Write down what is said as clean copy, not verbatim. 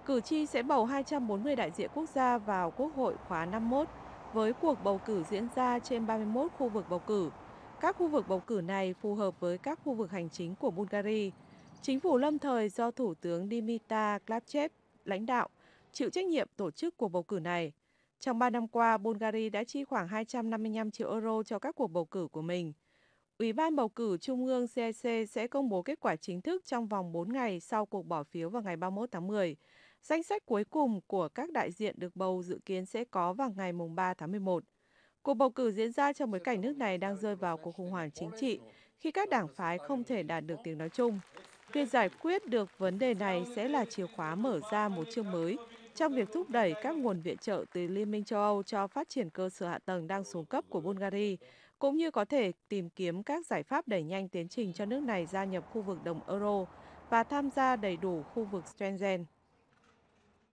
Cử tri sẽ bầu 240 đại diện quốc gia vào Quốc hội khóa 51, với cuộc bầu cử diễn ra trên 31 khu vực bầu cử. Các khu vực bầu cử này phù hợp với các khu vực hành chính của Bulgaria. Chính phủ lâm thời do Thủ tướng Dimitar Klachev lãnh đạo, chịu trách nhiệm tổ chức cuộc bầu cử này. Trong 3 năm qua, Bulgaria đã chi khoảng 255 triệu euro cho các cuộc bầu cử của mình. Ủy ban bầu cử Trung ương CEC sẽ công bố kết quả chính thức trong vòng 4 ngày sau cuộc bỏ phiếu vào ngày 31 tháng 10. Danh sách cuối cùng của các đại diện được bầu dự kiến sẽ có vào ngày 3 tháng 11. Cuộc bầu cử diễn ra trong bối cảnh nước này đang rơi vào cuộc khủng hoảng chính trị khi các đảng phái không thể đạt được tiếng nói chung. Việc giải quyết được vấn đề này sẽ là chìa khóa mở ra một chương mới trong việc thúc đẩy các nguồn viện trợ từ Liên minh châu Âu cho phát triển cơ sở hạ tầng đang xuống cấp của Bulgaria, cũng như có thể tìm kiếm các giải pháp đẩy nhanh tiến trình cho nước này gia nhập khu vực đồng euro và tham gia đầy đủ khu vực Schengen.